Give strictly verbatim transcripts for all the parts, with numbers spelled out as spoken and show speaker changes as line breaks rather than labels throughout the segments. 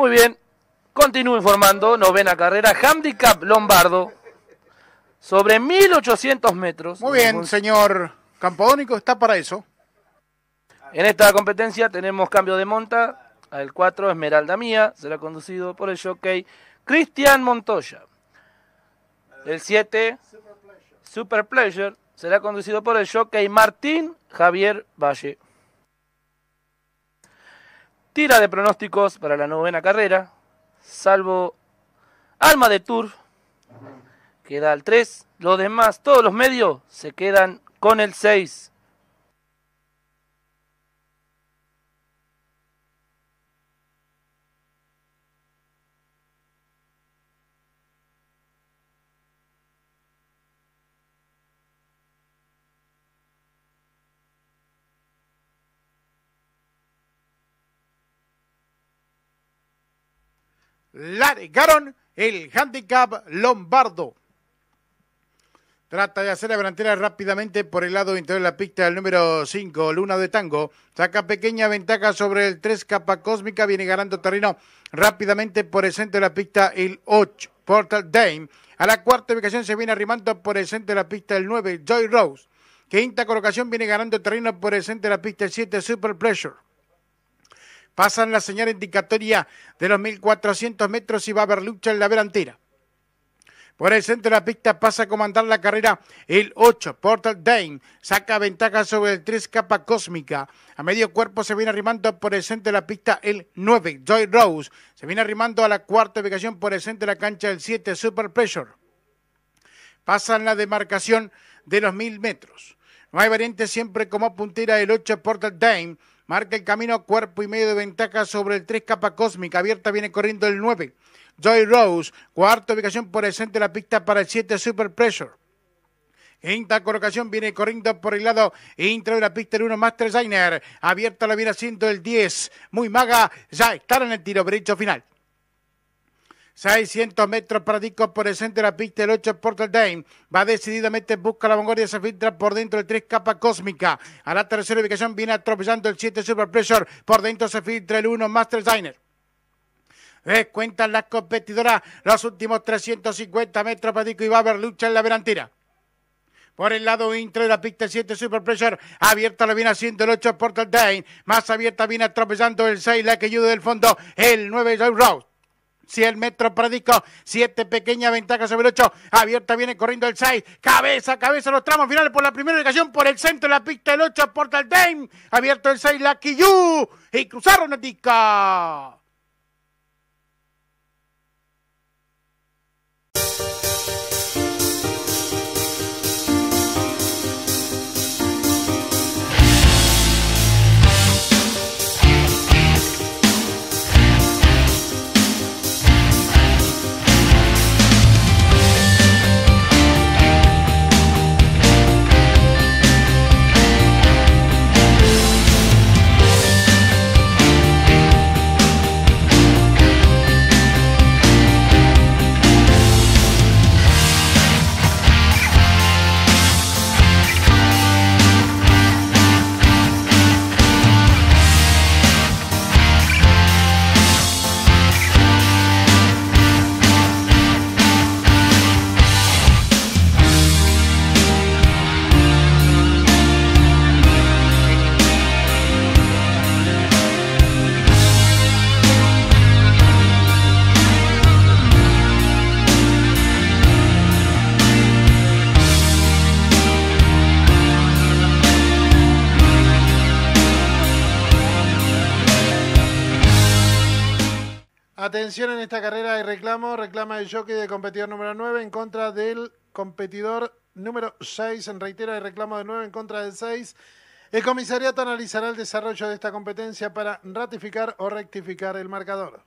Muy bien, continúo informando, novena carrera, handicap Lombardo, sobre mil ochocientos metros.
Muy bien, señor Campodónico, está para eso.
En esta competencia tenemos cambio de monta, al cuatro Esmeralda Mía, será conducido por el jockey Cristian Montoya. El siete Super Pleasure será conducido por el jockey Martín Javier Valle. Tira de pronósticos para la novena carrera, salvo Alma de Tour, queda al tres, los demás, todos los medios, se quedan con el seis.
Largaron el handicap Lombardo. Trata de hacer la delantera rápidamente por el lado interior de la pista el número cinco, Luna de Tango. Saca pequeña ventaja sobre el tres, Capa Cósmica. Viene ganando terreno rápidamente por el centro de la pista el ocho, Portal Dame. A la cuarta ubicación se viene arrimando por el centro de la pista el nueve, Joy Rose. Quinta colocación viene ganando terreno por el centro de la pista el siete, Super Pleasure. Pasan la señal indicatoria de los mil cuatrocientos metros y va a haber lucha en la delantera. Por el centro de la pista pasa a comandar la carrera el ocho, Portal Dame. Saca ventaja sobre el tres, Capa Cósmica. A medio cuerpo se viene arrimando por el centro de la pista el nueve, Joy Rose. Se viene arrimando a la cuarta ubicación por el centro de la cancha el siete, Super Pleasure. Pasan la demarcación de los mil metros. No hay variante, siempre como puntera el ocho, Portal Dame. Marca el camino, cuerpo y medio de ventaja sobre el tres, Capa Cósmica. Abierta viene corriendo el nueve, Joy Rose. Cuarta ubicación por el centro de la pista para el siete, Super Pressure. Quinta colocación viene corriendo por el lado interior de la pista el uno, Master Designer. Abierta la viene haciendo el diez, Muy Maga. Ya estará en el tiro derecho final. seiscientos metros para Dico por el centro de la pista, el ocho, Portal Dame. Va decididamente, busca la vanguardia, se filtra por dentro el tres, Capa Cósmica. A la tercera ubicación viene atropellando el siete, Super Pressure. Por dentro se filtra el uno, Master Designer. Descuentan las competidoras los últimos trescientos cincuenta metros para Dico y va a haber lucha en la delantera. Por el lado interior de la pista, el siete, Super Pressure. Abierta lo viene haciendo el ocho, Portal Dame. Más abierta viene atropellando el seis, la que ayuda del fondo, el nueve, Joy Rose. cien metros para Disco, siete, pequeña ventaja sobre el ocho, abierta viene corriendo el seis, cabeza a cabeza los tramos finales por la primera ubicación, por el centro de la pista el ocho, Portal Dame, abierto el seis, Lucky You, y cruzaron a Disco.
Atención, en esta carrera hay reclamo, reclama el jockey del competidor número nueve en contra del competidor número seis, en reitera el reclamo de nueve en contra del seis. El comisariato analizará el desarrollo de esta competencia para ratificar o rectificar el marcador.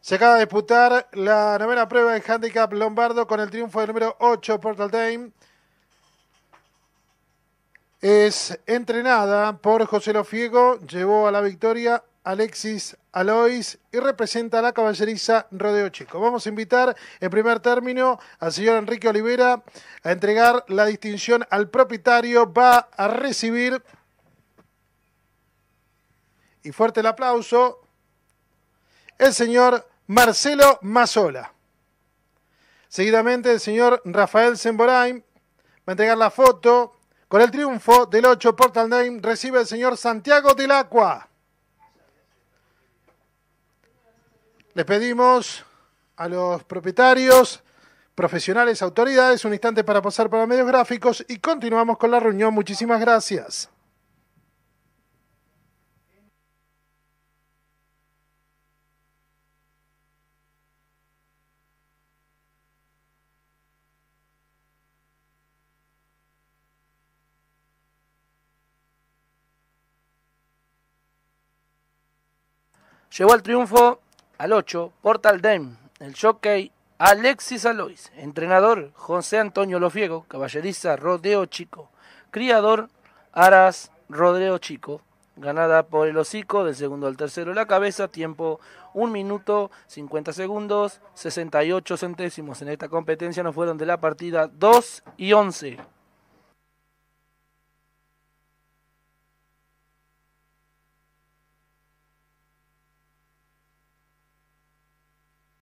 Se acaba de disputar la novena prueba de handicap lombardo con el triunfo del número ocho, Portal Dame. Es entrenada por José Lofiego, llevó a la victoria Alexis Alois y representa a la caballeriza Rodeo Chico. Vamos a invitar en primer término al señor Enrique Olivera a entregar la distinción al propietario. Va a recibir, y fuerte el aplauso, el señor Marcelo Mazzola. Seguidamente el señor Rafael Semborain va a entregar la foto. Con el triunfo del ocho Portal Dame recibe el señor Santiago del Acua. Les pedimos a los propietarios, profesionales, autoridades, un instante para pasar por los medios gráficos y continuamos con la reunión. Muchísimas gracias.
Llevó al triunfo al ocho, Portal Dame, el jockey Alexis Alois, entrenador José Antonio Lofiego, caballeriza Rodeo Chico, criador Aras Rodeo Chico, ganada por el hocico del segundo al tercero la cabeza, tiempo un minuto cincuenta segundos, sesenta y ocho centésimos. En esta competencia nos fueron de la partida dos y once.